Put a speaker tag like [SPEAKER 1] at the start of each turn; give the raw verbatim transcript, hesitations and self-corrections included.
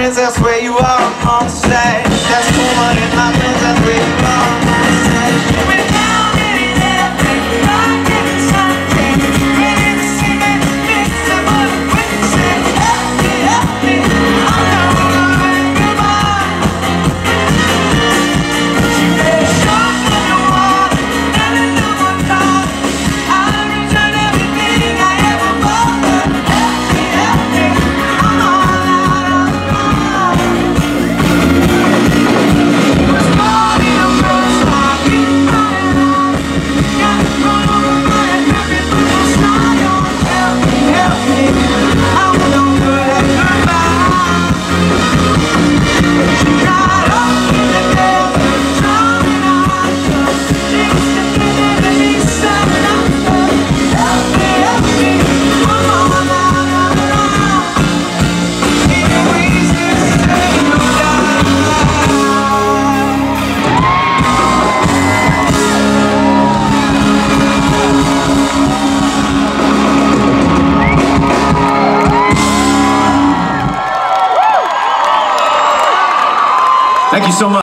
[SPEAKER 1] friends, that's where you are on stage. That's cool money, my friends, that's where you are on stage. Without any help, I'm getting something. Ready to see me, mix up what we can say. Help me, help me, I'm not alright, goodbye. She made a shot from the water, and into my car. I returned everything I ever bought. Help me, help me, I'm all out of love. It was morning the first time we found out. Got to run over my happy little smile. Help me, help me, I'm no good at goodbye. She got up in the desert, drumming on her. She was thinking that me something up. Help me, help me, I'm all out of love. Ain't no easy to say goodbye.
[SPEAKER 2] Thank you so much.